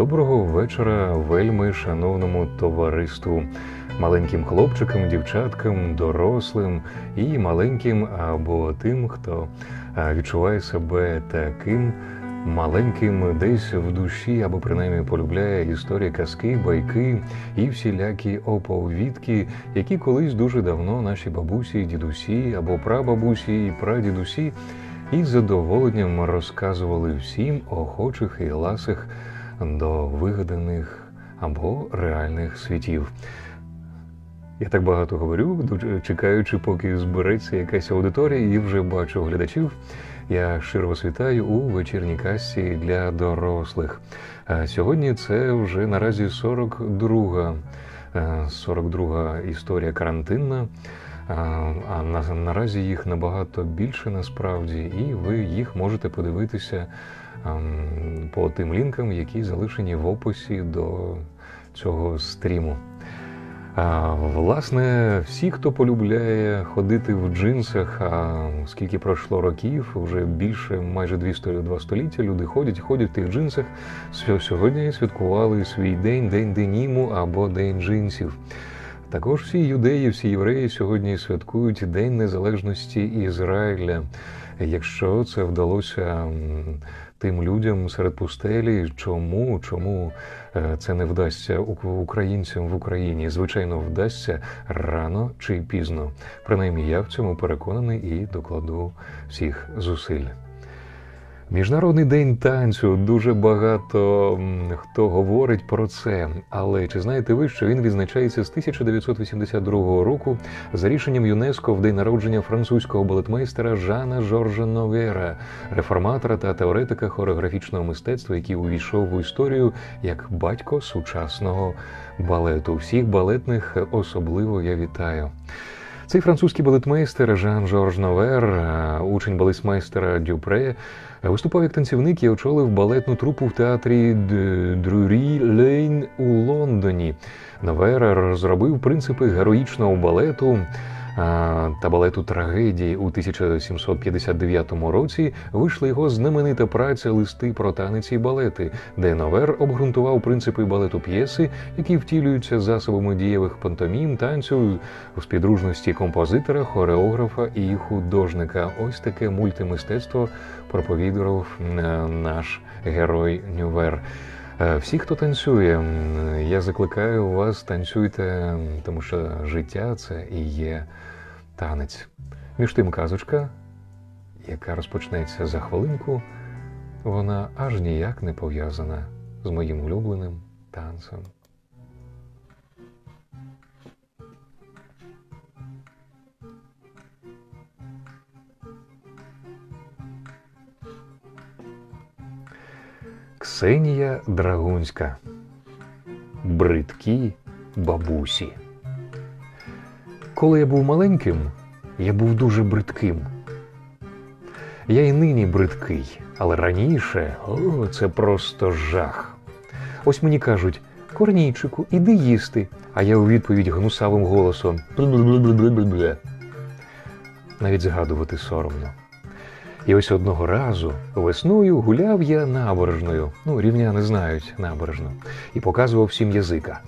Доброго вечора вельми шановному товариству, маленьким хлопчикам, дівчаткам, дорослим і маленьким або тим, хто відчуває себе таким маленьким десь в душі, або принаймні полюбляє історії, казки, байки і всілякі оповідки, які колись дуже давно наші бабусі, дідусі або прабабусі і прадідусі із задоволенням розказували всім охочих і ласих до вигаданих або реальних світів. Я так багато говорю, чекаючи, поки збереться якась аудиторія, і вже бачу глядачів. Я щиро вас вітаю у вечірній касті для дорослих. Сьогодні це вже наразі 42-га історія карантинна, а наразі їх набагато більше насправді, і ви їх можете подивитися по тим лінкам, які залишені в описі до цього стріму. Власне, всі, хто полюбляє ходити в джинсах, скільки пройшло років, вже більше, майже 2 століття, люди ходять в тих джинсах, сьогодні святкували свій день деніму або День джинсів. Також всі юдеї, всі євреї сьогодні святкують День Незалежності Ізраїля. Якщо це вдалося тим людям серед пустелі, чому це не вдасться українцям в Україні? Звичайно, вдасться рано чи пізно. Принаймні, я в цьому переконаний і докладу всіх зусиль. Міжнародний день танцю. Дуже багато хто говорить про це. Але чи знаєте ви, що він відзначається з 1982 року за рішенням ЮНЕСКО в день народження французького балетмейстера Жана Жоржа Новера, реформатора та теоретика хореографічного мистецтва, який увійшов в історію як батько сучасного балету. Всіх балетних особливо я вітаю. Цей французький балетмейстер Жан-Жорж Новер, учень балетмейстера Дюпре, виступав як танцівник і очолив балетну трупу в театрі Друрі Лейн у Лондоні. Новер розробив принципи героїчного балету та балету трагедії. У 1759 році вийшла його знаменита праця «Листи про танець і балети», де Новер обґрунтував принципи балету п'єси, які втілюються засобами дієвих пантомім, танцю, в співдружності композитора, хореографа і художника. Ось таке мультимистецтво проповідував наш герой Новер. Всі, хто танцює, я закликаю вас, танцюйте, тому що життя – це і є танець. Між тим казочка, яка розпочнеться за хвилинку, вона аж ніяк не пов'язана з моїм улюбленим танцем. Ксенія Драгунська. Бридкі бабусі. Коли я був маленьким, я був дуже бридким. Я і нині бридкий, але раніше це просто жах. Ось мені кажуть: «Корнійчику, іди їсти», а я у відповідь гнусавим голосом навіть згадувати соромно. І ось одного разу весною гуляв я набережною, рівняни знають набережну, і показував всім язика.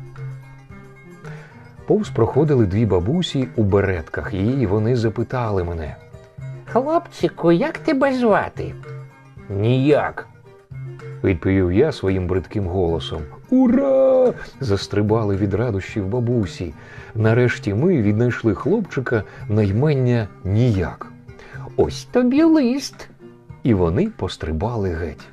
Повз проходили 2 бабусі у беретках, і вони запитали мене: «Хлопчику, як тебе звати?» «Ніяк», відповів я своїм бридким голосом. «Ура!» – застрибали від радощів бабусі. Нарешті ми віднайшли хлопчика на ймення Ніяк. «Ось тобі лист!» І вони пострибали геть.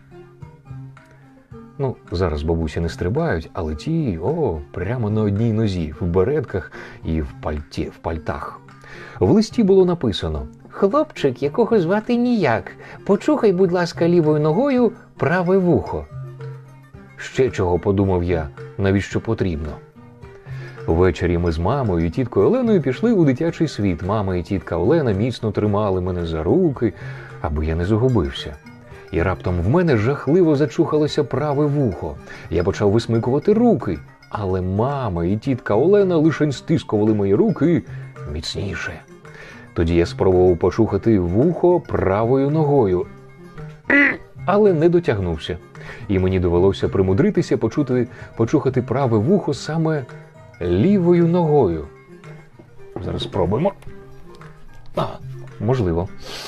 Зараз бабусі не стрибають, але ті, прямо на одній нозі, в беретках і в пальтах. В листі було написано: «Хлопчик, якого звати Ніяк, почухай, будь ласка, лівою ногою праве вухо». Ще чого, подумав я, навіщо потрібно? Ввечері ми з мамою і тіткою Оленою пішли у дитячий світ. Мама і тітка Олена міцно тримали мене за руки, аби я не загубився. І раптом в мене жахливо зачухалося праве вухо. Я почав висмикувати руки, але мама і тітка Олена лише стискували мої руки міцніше. Тоді я спробував почухати вухо правою ногою, але не дотягнувся. і мені довелося примудритися почухати праве вухо саме лівою ногою. Зараз спробуємо. Можливо.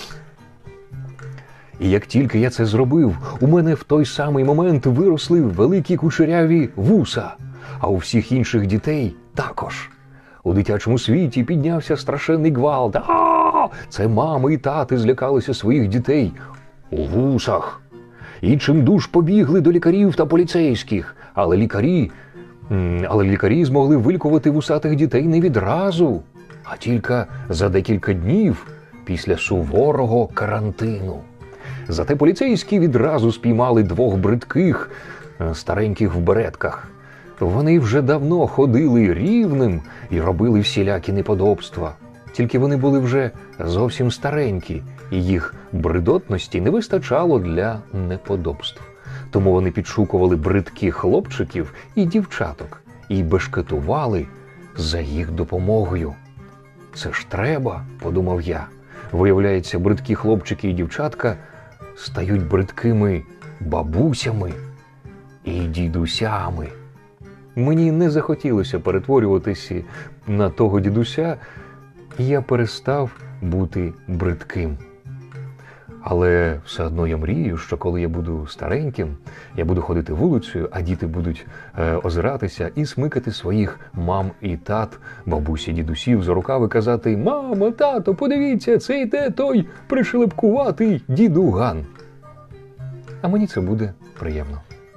І як тільки я це зробив, у мене в той самий момент виросли великі кучеряві вуса, а у всіх інших дітей також. У дитячому світі піднявся страшенний гвалт. Це мами і тати злякалися своїх дітей у вусах. І чимдуж побігли до лікарів та поліцейських. Але лікарі змогли вилікувати вусатих дітей не відразу, а тільки за декілька днів після суворого карантину. Зате поліцейські відразу спіймали 2 бридких стареньких в беретках. Вони вже давно ходили рівнем і робили всілякі неподобства. Тільки вони були вже зовсім старенькі, і їх бридотності не вистачало для неподобств. Тому вони підшукували бридких хлопчиків і дівчаток і бешкетували за їх допомогою. «Це ж треба», – подумав я. Виявляється, бридкі хлопчики і дівчатка стають бридкими бабусями і дідусями. Мені не захотілося перетворюватися на того дідуся, і я перестав бути бридким. Але все одно я мрію, що коли я буду стареньким, я буду ходити вулицею, а діти будуть озиратися і смикати своїх мам і тат, бабусі, дідусів за рукави, казати: «Мамо, тато, подивіться, це йде той пришелепкуватий дідуган». А мені це буде приємно.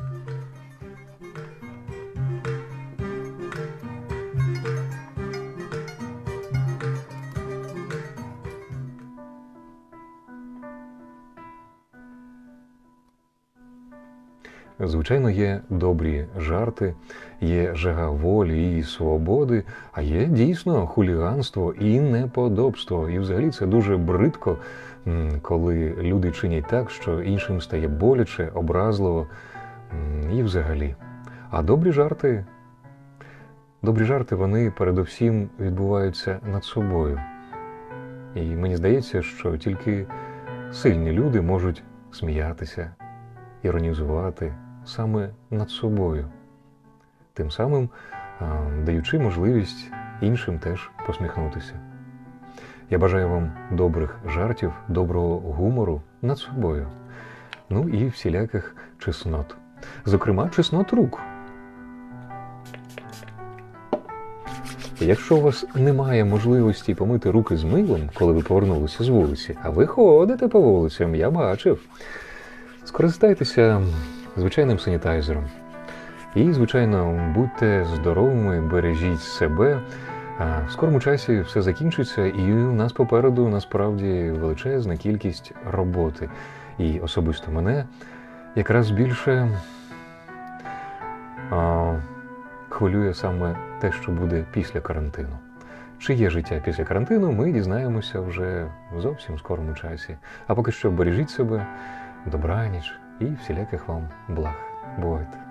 Звичайно, є добрі жарти, є жага волі і свободи, а є дійсно хуліганство і неподобство. І взагалі це дуже бридко, коли люди чинять так, що іншим стає боляче, образливо і взагалі. А добрі жарти, вони передусім відбуваються над собою. І мені здається, що тільки сильні люди можуть сміятися, іронізувати саме над собою, тим самим даючи можливість іншим теж посміхнутися. Я бажаю вам добрих жартів, доброго гумору над собою, ну і всіляких чеснот. Зокрема, чеснот рук. Якщо у вас немає можливості помити руки з милом, коли ви повернулися з вулиці, а ви ходите по вулицям, я бачив, скористайтеся звичайним санітайзером. І, звичайно, будьте здоровими, бережіть себе. В скорому часі все закінчиться, і у нас попереду, насправді, величезна кількість роботи. І особисто мене якраз більше хвилює саме те, що буде після карантину. Чи є життя після карантину, ми дізнаємося вже в зовсім скорому часі. А поки що бережіть себе, добраніч і всіляких вам благ. Бувайте!